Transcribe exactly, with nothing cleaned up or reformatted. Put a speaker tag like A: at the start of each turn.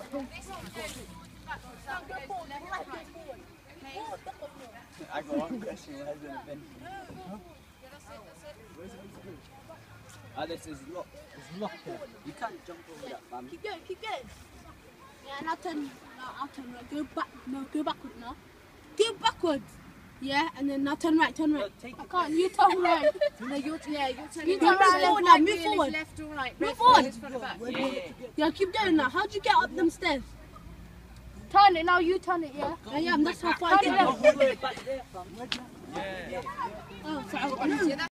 A: I got one question. Where's the bench? Ah, this is locked. It's locked here. You can't jump over that, man.
B: Keep going, keep going. Yeah, now turn. No, I'll turn right. Go back. No, go backwards now. Go backwards. Yeah, and then now turn right, turn right.
A: No, take
B: I
A: it.
B: can't. You turn right.
C: No, you're, yeah, you're turning
B: You turn right, forward now. Move forward.
C: Left or right?
B: Move
C: Red
B: forward.
C: is front or back?
A: Yeah, yeah.
B: Yeah, keep going now. How'd you get up them stairs? Turn it now. You turn it. Yeah. Yeah, yeah. That's how far I
A: Go
B: get.
A: all the way back there, fam.
B: Oh, sorry.